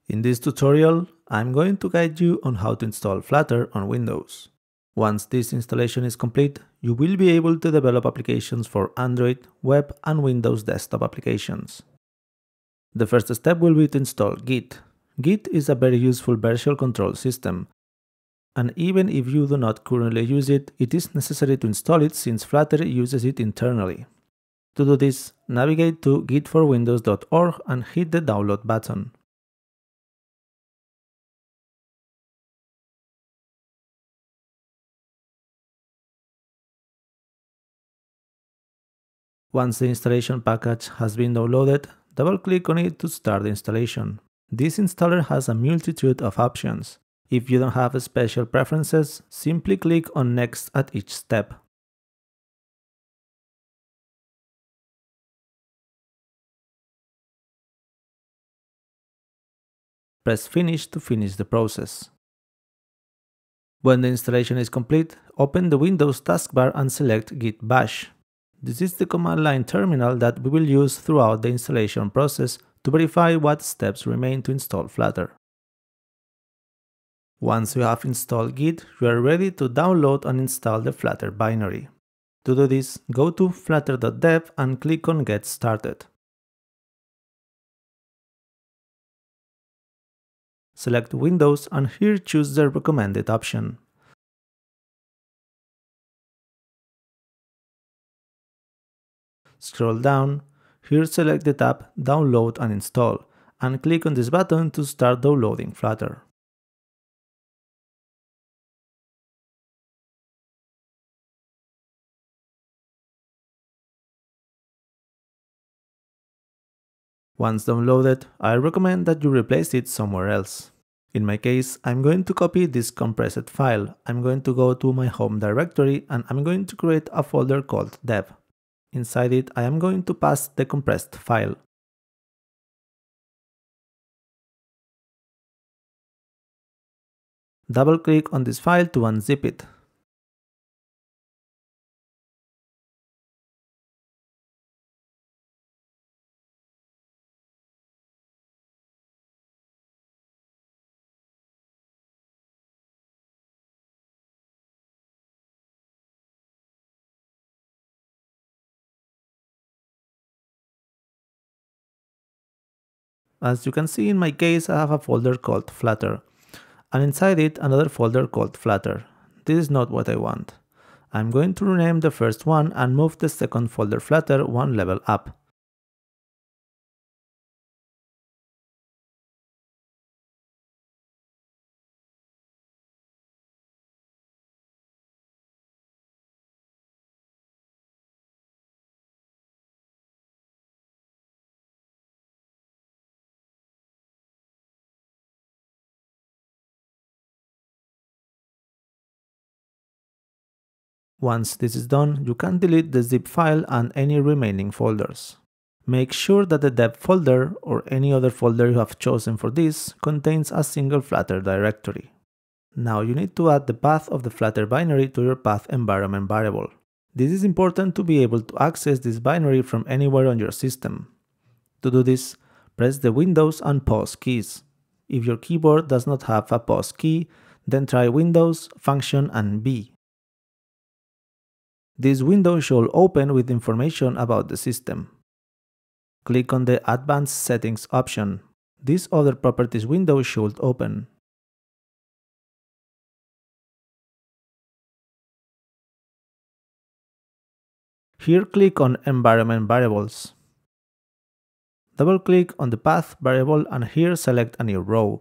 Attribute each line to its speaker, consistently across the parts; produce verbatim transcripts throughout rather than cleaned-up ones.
Speaker 1: In this tutorial, I'm going to guide you on how to install Flutter on Windows. Once this installation is complete, you will be able to develop applications for Android, web, and Windows desktop applications. The first step will be to install Git. Git is a very useful version control system, and even if you do not currently use it, it is necessary to install it since Flutter uses it internally. To do this, navigate to git for windows dot org and hit the download button. Once the installation package has been downloaded, double-click on it to start the installation. This installer has a multitude of options. If you don't have special preferences, simply click on Next at each step. Press Finish to finish the process. When the installation is complete, open the Windows taskbar and select Git Bash. This is the command line terminal that we will use throughout the installation process to verify what steps remain to install Flutter. Once you have installed Git, you are ready to download and install the Flutter binary. To do this, go to flutter dot dev and click on Get Started. Select Windows and here choose the recommended option. Scroll down, here select the tab Download and Install, and click on this button to start downloading Flutter. Once downloaded, I recommend that you replace it somewhere else. In my case, I'm going to copy this compressed file. I'm going to go to my home directory and I'm going to create a folder called dev. Inside it, I am going to pass the compressed file. Double-click on this file to unzip it. As you can see, in my case, I have a folder called Flutter, and inside it another folder called Flutter. This is not what I want. I'm going to rename the first one and move the second folder Flutter one level up. Once this is done, you can delete the zip file and any remaining folders. Make sure that the dev folder, or any other folder you have chosen for this, contains a single Flutter directory. Now you need to add the path of the Flutter binary to your path environment variable. This is important to be able to access this binary from anywhere on your system. To do this, press the Windows and pause keys. If your keyboard does not have a pause key, then try Windows, Function and B. This window should open with information about the system. Click on the Advanced Settings option. This Other Properties window should open. Here click on Environment Variables. Double-click on the Path variable and here select a new row.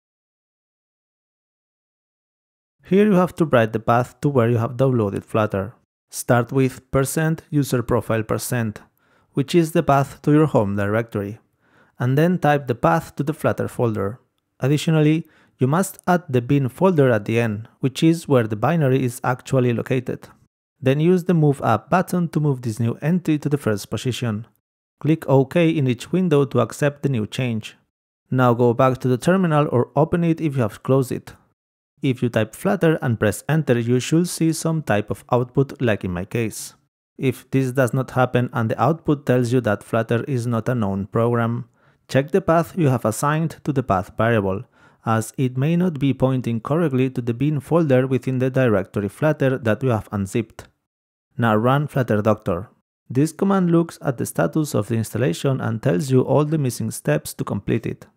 Speaker 1: Here you have to write the path to where you have downloaded Flutter. Start with percent user profile percent, which is the path to your home directory, and then type the path to the Flutter folder. Additionally, you must add the bin folder at the end, which is where the binary is actually located. Then use the Move Up button to move this new entry to the first position. Click OK in each window to accept the new change. Now go back to the terminal or open it if you have closed it. If you type Flutter and press Enter, you should see some type of output like in my case. If this does not happen and the output tells you that Flutter is not a known program, Check the path you have assigned to the path variable, as it may not be pointing correctly to the bin folder within the directory Flutter that you have unzipped. Now run Flutter Doctor. This command looks at the status of the installation and tells you all the missing steps to complete it.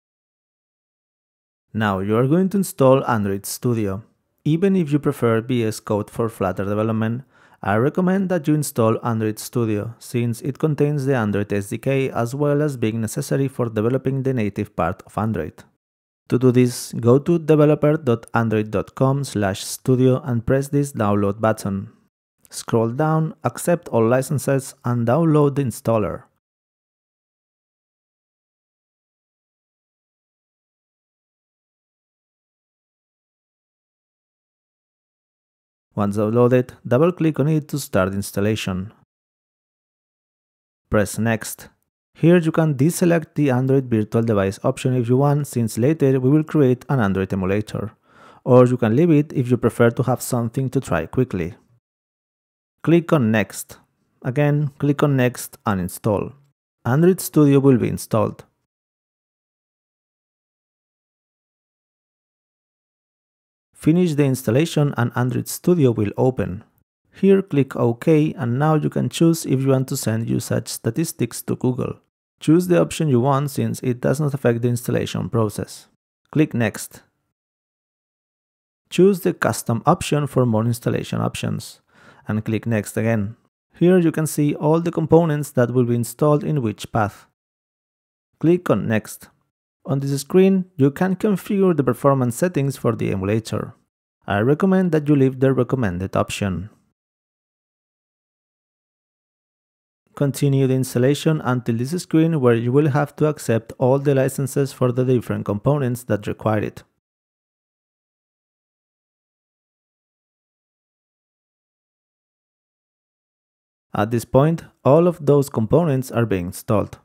Speaker 1: Now you are going to install Android Studio. Even if you prefer V S Code for Flutter development, I recommend that you install Android Studio, since it contains the Android S D K as well as being necessary for developing the native part of Android. To do this, go to developer dot android dot com slash studio and press this download button. Scroll down, accept all licenses and download the installer. Once downloaded, double-click on it to start installation. Press Next. Here you can deselect the Android Virtual Device option if you want, since later we will create an Android emulator. Or you can leave it if you prefer to have something to try quickly. Click on Next. Again, click on Next and install. Android Studio will be installed. Finish the installation and Android Studio will open. Here click OK and now you can choose if you want to send usage statistics to Google. Choose the option you want since it does not affect the installation process. Click Next. Choose the custom option for more installation options and click Next again. Here you can see all the components that will be installed in which path. Click on Next. On this screen, you can configure the performance settings for the emulator. I recommend that you leave the recommended option. Continue the installation until this screen where you will have to accept all the licenses for the different components that require it. At this point, all of those components are being installed.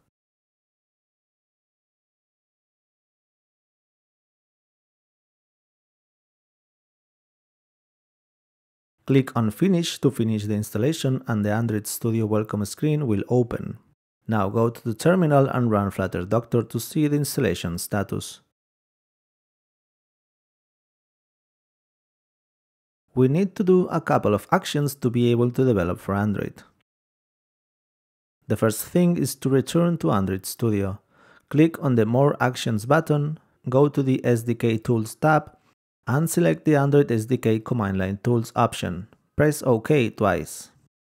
Speaker 1: Click on Finish to finish the installation and the Android Studio welcome screen will open. Now go to the terminal and run Flutter Doctor to see the installation status. We need to do a couple of actions to be able to develop for Android. The first thing is to return to Android Studio. Click on the More Actions button, go to the S D K Tools tab, and select the Android S D K Command Line Tools option. Press OK twice.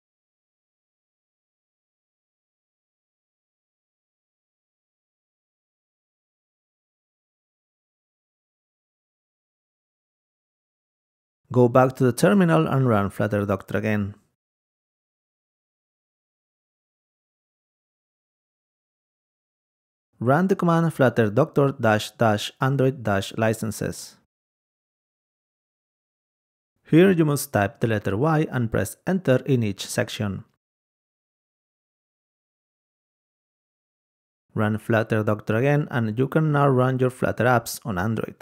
Speaker 1: Go back to the terminal and run Flutter Doctor again. Run the command flutter doctor dash dash android dash licenses. Here you must type the letter Y and press enter in each section. Run Flutter Doctor again and you can now run your Flutter apps on Android.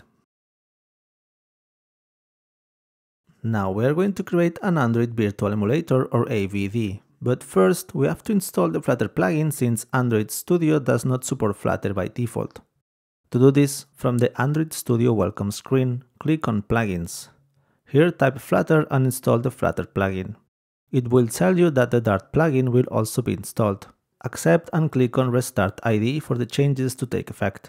Speaker 1: Now we are going to create an Android Virtual Emulator or A V D. But first we have to install the Flutter plugin since Android Studio does not support Flutter by default. To do this, from the Android Studio welcome screen, click on Plugins. Here type Flutter and install the Flutter plugin. It will tell you that the Dart plugin will also be installed. Accept and click on Restart I D E for the changes to take effect.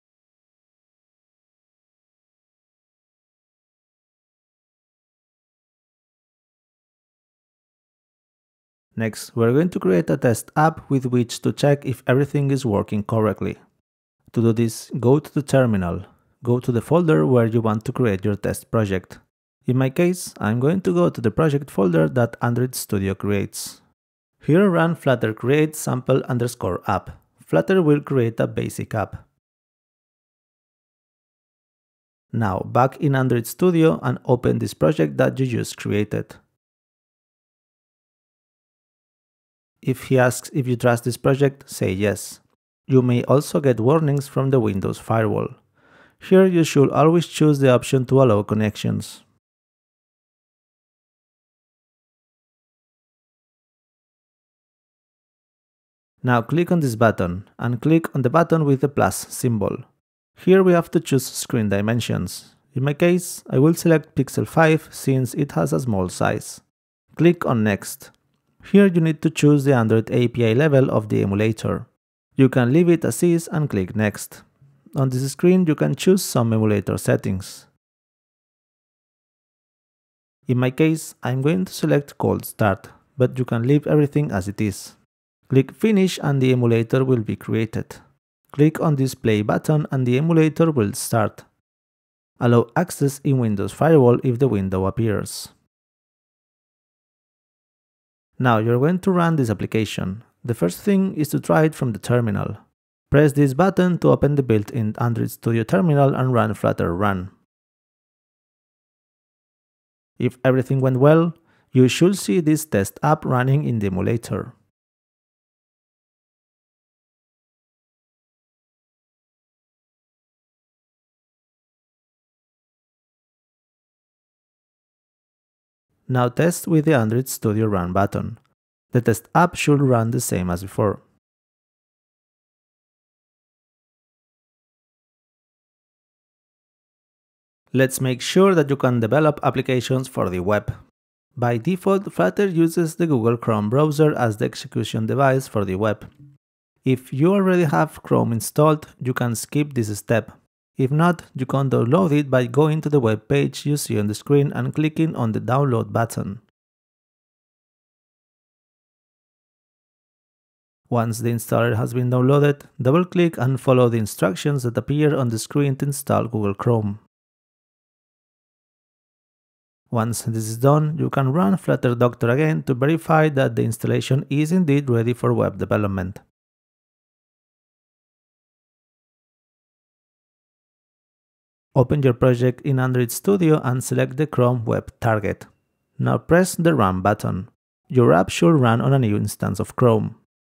Speaker 1: Next, we're going to create a test app with which to check if everything is working correctly. To do this, go to the terminal. Go to the folder where you want to create your test project. In my case, I'm going to go to the project folder that Android Studio creates. Here run flutter create sample underscore app. Flutter will create a basic app. Now back in Android Studio and open this project that you just created. If he asks if you trust this project, say yes. You may also get warnings from the Windows firewall. Here you should always choose the option to allow connections. Now click on this button and click on the button with the plus symbol. Here we have to choose screen dimensions. In my case, I will select pixel five since it has a small size. Click on Next. Here you need to choose the Android A P I level of the emulator. You can leave it as is and click Next. On this screen you can choose some emulator settings. In my case, I'm going to select Cold Start, but you can leave everything as it is. Click Finish and the emulator will be created. Click on this play button and the emulator will start. Allow access in Windows Firewall if the window appears. Now you're going to run this application. The first thing is to try it from the terminal. Press this button to open the built-in Android Studio terminal and run Flutter Run. If everything went well, you should see this test app running in the emulator. Now test with the Android Studio Run button. The test app should run the same as before. Let's make sure that you can develop applications for the web. By default, Flutter uses the Google Chrome browser as the execution device for the web. If you already have Chrome installed, you can skip this step. If not, you can download it by going to the web page you see on the screen and clicking on the download button. Once the installer has been downloaded, double-click and follow the instructions that appear on the screen to install Google Chrome. Once this is done, you can run Flutter Doctor again to verify that the installation is indeed ready for web development. Open your project in Android Studio and select the Chrome Web Target. Now press the Run button. Your app should run on a new instance of Chrome.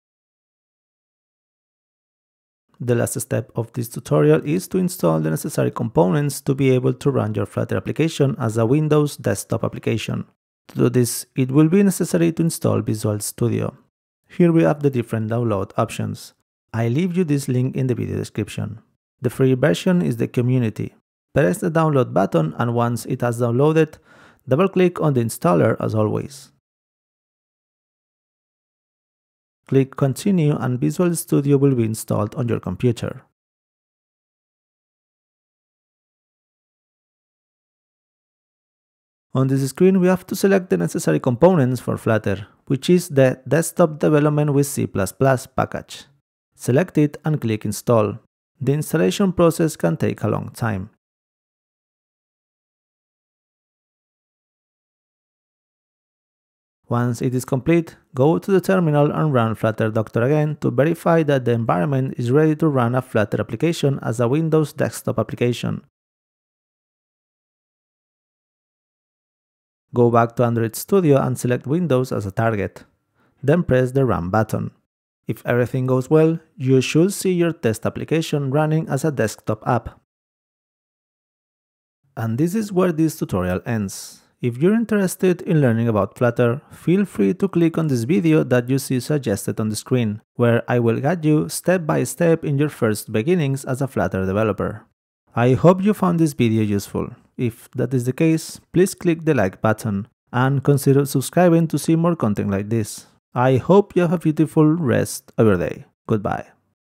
Speaker 1: The last step of this tutorial is to install the necessary components to be able to run your Flutter application as a Windows desktop application. To do this, it will be necessary to install Visual Studio. Here we have the different download options. I leave you this link in the video description. The free version is the Community. Press the download button and once it has downloaded, double-click on the installer as always. Click Continue and Visual Studio will be installed on your computer. On this screen we have to select the necessary components for Flutter, which is the Desktop Development with C plus plus package. Select it and click Install. The installation process can take a long time. Once it is complete, go to the terminal and run Flutter Doctor again to verify that the environment is ready to run a Flutter application as a Windows desktop application. Go back to Android Studio and select Windows as a target. Then press the Run button. If everything goes well, you should see your test application running as a desktop app. And this is where this tutorial ends. If you're interested in learning about Flutter, feel free to click on this video that you see suggested on the screen, where I will guide you step by step in your first beginnings as a Flutter developer. I hope you found this video useful. If that is the case, please click the like button and consider subscribing to see more content like this. I hope you have a beautiful rest of your day. Goodbye.